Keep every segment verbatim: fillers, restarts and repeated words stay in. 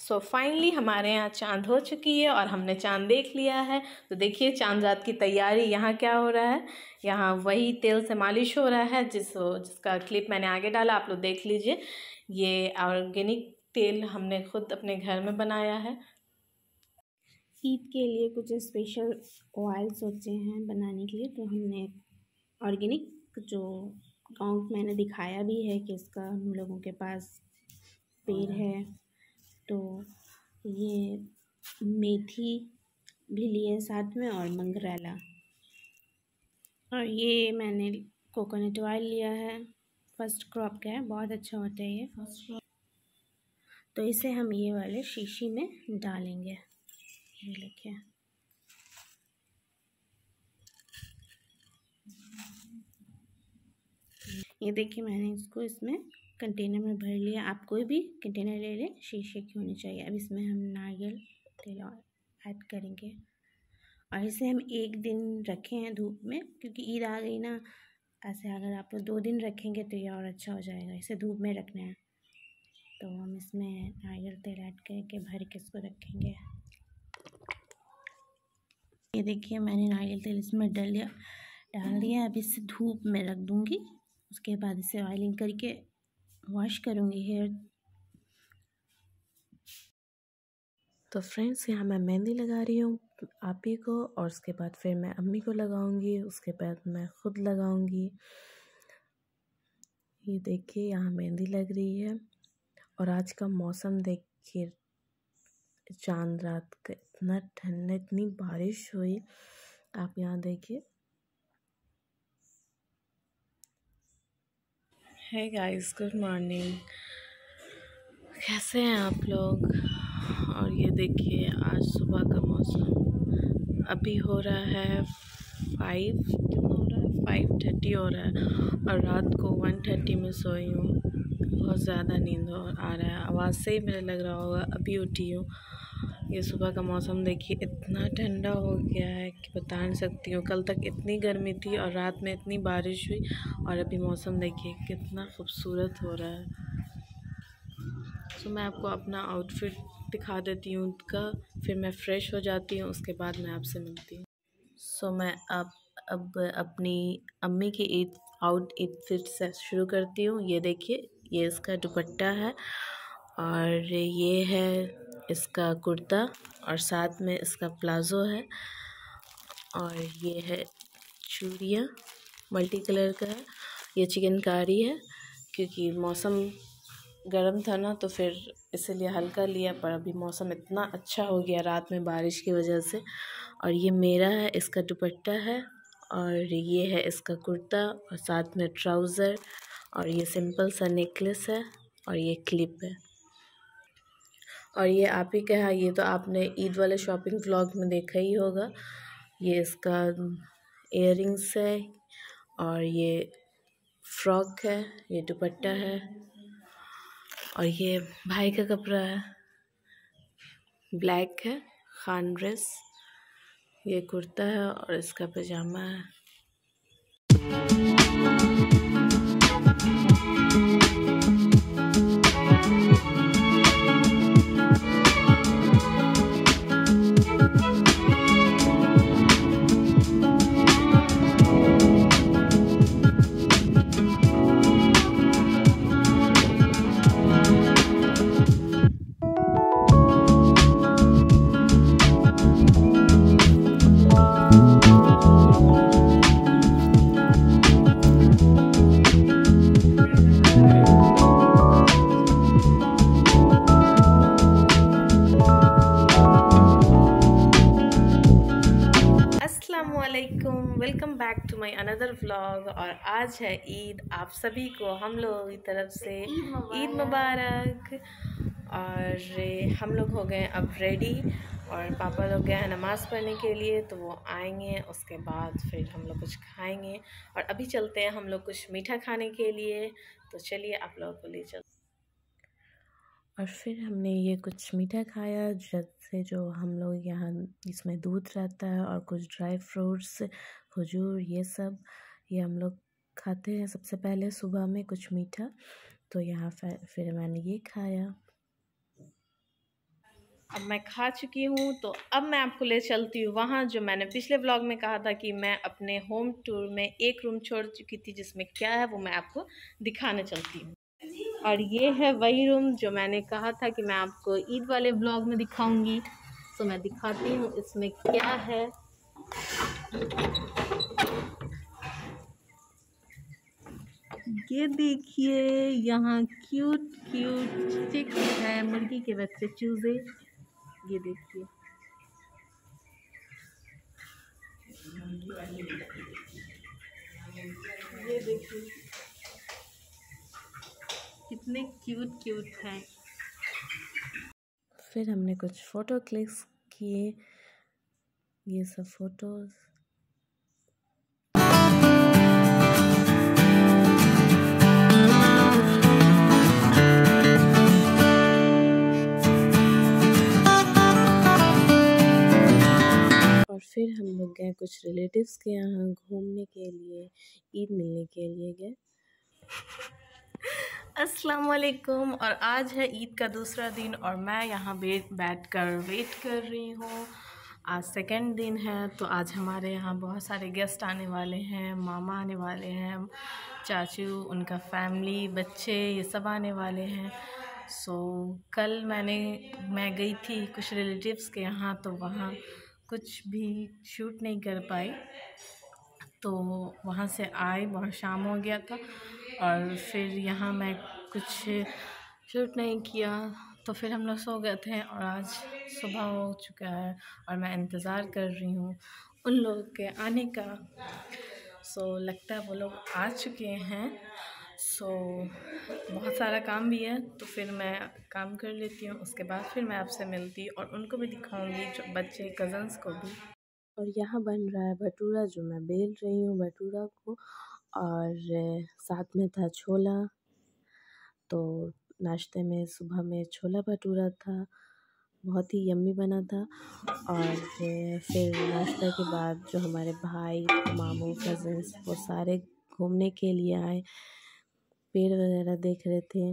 सो so finally हमारे यहाँ चांद हो चुकी है और हमने चांद देख लिया है। तो देखिए चांद रात की तैयारी यहाँ क्या हो रहा है। यहाँ वही तेल से मालिश हो रहा है जिस जिसका क्लिप मैंने आगे डाला, आप लोग देख लीजिए। ये ऑर्गेनिक तेल हमने खुद अपने घर में बनाया है। ईद के लिए कुछ स्पेशल ऑयल सोचे हैं बनाने के लिए, तो हमने ऑर्गेनिक जो गाँव मैंने दिखाया भी है कि इसका हम लोगों के पास पेड़ है, तो ये मेथी भी लिए साथ में और मंगरेला, और ये मैंने कोकोनट ऑयल लिया है, फर्स्ट क्रॉप का है, बहुत अच्छा होता है ये फर्स्ट क्रॉप। तो इसे हम ये वाले शीशी में डालेंगे। ये देखिए, ये देखिए मैंने इसको इसमें कंटेनर में भर लिया। आप कोई भी कंटेनर ले लें, शीशे की होनी चाहिए। अब इसमें हम नारियल तेल ऐड करेंगे और इसे हम एक दिन रखे हैं धूप में, क्योंकि ईद आ गई ना। ऐसे अगर आप दो दिन रखेंगे तो ये और अच्छा हो जाएगा। इसे धूप में रखना है, तो हम इसमें नारियल तेल ऐड करके भर के इसको रखेंगे। ये देखिए मैंने नारियल तेल इसमें डाल दिया डाल दिया अब इसे धूप में रख दूँगी। उसके बाद इसे ऑयलिंग करके वॉश करूँगी हेयर। तो फ्रेंड्स यहाँ मैं मेहंदी लगा रही हूँ आप ही को, और उसके बाद फिर मैं अम्मी को लगाऊंगी, उसके बाद मैं खुद लगाऊंगी। ये देखिए यहाँ मेहंदी लग रही है। और आज का मौसम देखिए, चांद रात का इतना ठंडा, इतनी बारिश हुई, आप यहाँ देखिए। हे गाइस, गुड मॉर्निंग, कैसे हैं आप लोग। और ये देखिए आज सुबह का मौसम, अभी हो रहा है फाइव कितना हो रहा है फाइव थर्टी हो रहा है, और रात को वन थर्टी में सोई हूँ। बहुत ज़्यादा नींद आ रहा है, आवाज़ से ही मुझे लग रहा होगा अभी उठी हूँ। ये सुबह का मौसम देखिए इतना ठंडा हो गया है कि बता नहीं सकती हूँ। कल तक इतनी गर्मी थी और रात में इतनी बारिश हुई, और अभी मौसम देखिए कितना खूबसूरत हो रहा है। तो मैं आपको अपना आउटफिट दिखा देती हूँ का, फिर मैं फ़्रेश हो जाती हूँ, उसके बाद मैं आपसे मिलती हूँ। सो मैं अब अब अपनी अम्मी की ईद आउटफिट से शुरू करती हूँ। ये देखिए, ये इसका दुपट्टा है, और ये है इसका कुर्ता, और साथ में इसका प्लाज़ो है, और ये है चूड़ियाँ, मल्टी कलर का है। ये चिकनकारी है, क्योंकि मौसम गर्म था ना, तो फिर इसलिए हल्का लिया, पर अभी मौसम इतना अच्छा हो गया रात में बारिश की वजह से। और ये मेरा है, इसका दुपट्टा है, और ये है इसका कुर्ता, और साथ में ट्राउज़र, और ये सिंपल सा नेकलेस है, और ये क्लिप है। और ये आप ही का है, ये तो आपने ईद वाले शॉपिंग व्लॉग में देखा ही होगा। ये इसका इयररिंग्स है, और ये फ्रॉक है, ये दुपट्टा है, और ये भाई का कपड़ा है, ब्लैक है, खान ड्रेस। ये कुर्ता है और इसका पजामा है। Welcome back to my another vlog. और आज है ईद, आप सभी को हम लोगों की तरफ से ईद मुबारक। और हम लोग हो गए अब रेडी, और पापा लोग गए हैं नमाज़ पढ़ने के लिए, तो वो आएंगे, उसके बाद फिर हम लोग कुछ खाएंगे। और अभी चलते हैं हम लोग कुछ मीठा खाने के लिए, तो चलिए आप लोगों को ले चलते। और फिर हमने ये कुछ मीठा खाया, जैसे जो हम लोग यहाँ इसमें दूध रहता है और कुछ ड्राई फ्रूट्स, खजूर, ये सब ये हम लोग खाते हैं सबसे पहले सुबह में कुछ मीठा। तो यहाँ फिर मैंने ये खाया। अब मैं खा चुकी हूँ, तो अब मैं आपको ले चलती हूँ वहाँ जो मैंने पिछले व्लॉग में कहा था कि मैं अपने होम टूर में एक रूम छोड़ चुकी थी, जिसमें क्या है वो मैं आपको दिखाने चलती हूँ। और ये है वही रूम जो मैंने कहा था कि मैं आपको ईद वाले व्लॉग में दिखाऊंगी। तो मैं दिखाती हूँ इसमें क्या है। ये देखिए, यहाँ क्यूट क्यूट चिक्स है, मुर्गी के बच्चे चूजे। ये देखिए, ये देखिए कितने क्यूट क्यूट हैं। फिर हमने कुछ फ़ोटो क्लिक्स किए, ये सब फ़ोटोज़। और फिर हम लोग गए कुछ रिलेटिव्स के यहाँ घूमने के लिए, ईद मिलने के लिए गए। अस्सलाम वालेकुम। और आज है ईद का दूसरा दिन और मैं यहाँ बैठ कर वेट कर रही हूँ। आज सेकंड दिन है, तो आज हमारे यहाँ बहुत सारे गेस्ट आने वाले हैं, मामा आने वाले हैं, चाचू, उनका फैमिली, बच्चे, ये सब आने वाले हैं। सो कल मैंने मैं गई थी कुछ रिलेटिव्स के यहाँ, तो वहाँ कुछ भी शूट नहीं कर पाई। तो वहाँ से आए, बहुत शाम हो गया था, और फिर यहाँ मैं कुछ शूट नहीं किया, तो फिर हम लोग सो गए थे। और आज सुबह हो चुका है और मैं इंतज़ार कर रही हूँ उन लोगों के आने का। सो लगता है वो लोग आ चुके हैं। सो बहुत सारा काम भी है, तो फिर मैं काम कर लेती हूँ, उसके बाद फिर मैं आपसे मिलती हूँ और उनको भी दिखाऊंगी, जो बच्चे कज़न्स को भी। और यहाँ बन रहा है भटूरा, जो मैं बेल रही हूँ भटूरा को, और साथ में था छोला। तो नाश्ते में सुबह में छोला भटूरा था, बहुत ही यम्मी बना था। और फिर नाश्ता के बाद जो हमारे भाई, मामू, कज़न्स, वो सारे घूमने के लिए आए, पेड़ वगैरह देख रहे थे।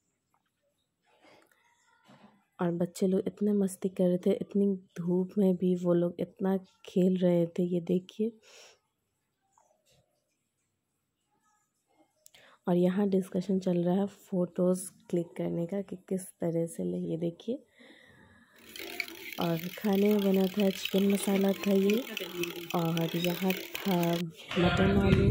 और बच्चे लोग इतने मस्ती कर रहे थे, इतनी धूप में भी वो लोग इतना खेल रहे थे, ये देखिए। और यहाँ डिस्कशन चल रहा है फ़ोटोज़ क्लिक करने का कि किस तरह से ले, ये देखिए। और खाने में बना था चिकन मसाला था ये, और यहाँ था मटन आलू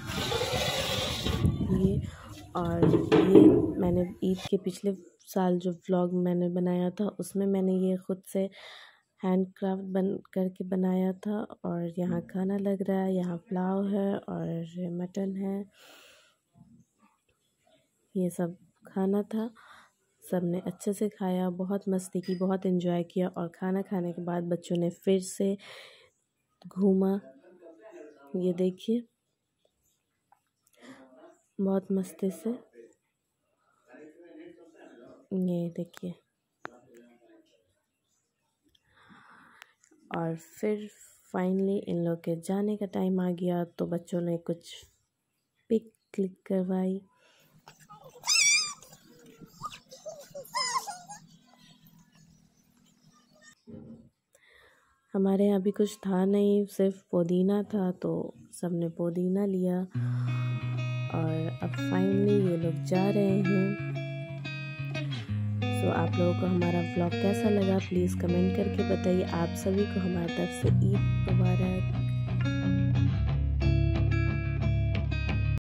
ये। और ये मैंने ईद के पिछले साल जो व्लॉग मैंने बनाया था, उसमें मैंने ये ख़ुद से हैंड क्राफ्ट बन करके बनाया था। और यहाँ खाना लग रहा है, यहाँ पुलाव है और मटन है, ये सब खाना था। सब ने अच्छे से खाया, बहुत मस्ती की, बहुत एंजॉय किया। और खाना खाने के बाद बच्चों ने फिर से घूमा, ये देखिए, बहुत मस्ती से, ये देखिए। और फिर फाइनली इन लोग के जाने का टाइम आ गया, तो बच्चों ने कुछ पिक क्लिक करवाई। हमारे यहाँ भी कुछ था नहीं, सिर्फ पुदीना था, तो सब ने पुदीना लिया। और अब फाइनली ये लोग जा रहे हैं। सो आप लोगों को हमारा व्लॉग कैसा लगा, प्लीज़ कमेंट करके बताइए। आप सभी को हमारी तरफ से ईद मुबारक।